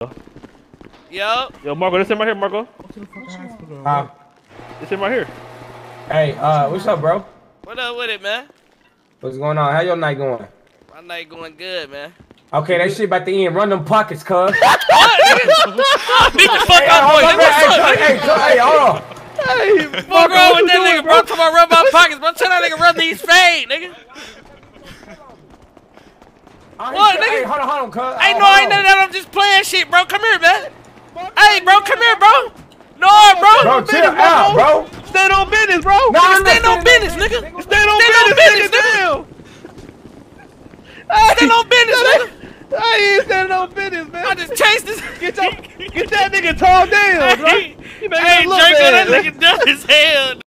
Yo, Marco, this him right here, Marco. This him right here. Hey, what's up, bro? What up with it, man? What's going on? How your night going? My night going good, man. Okay, that shit about to end. Run them pockets, cuz. What, nigga? Beat the fuck out, boy. Hey, hold on. Hey, Fuck wrong with that nigga, bro? Talking about rub my pockets, bro. Tell that nigga rub these fade, nigga. What, nigga? Hey, hold on, cuz. Hey, no, I ain't none of that. I'm just playing shit, bro. Come here, man. Hey, bro, come here, bro. No, bro. Bro, chill out, bro. Stand on business, bro. No, stand on business, nigga. Stand on business, nigga. Stand on business, nigga. I ain't standing on business, man. I just chased this. Get that nigga tall down, bro. Hey, Draco, that nigga dumb as hell,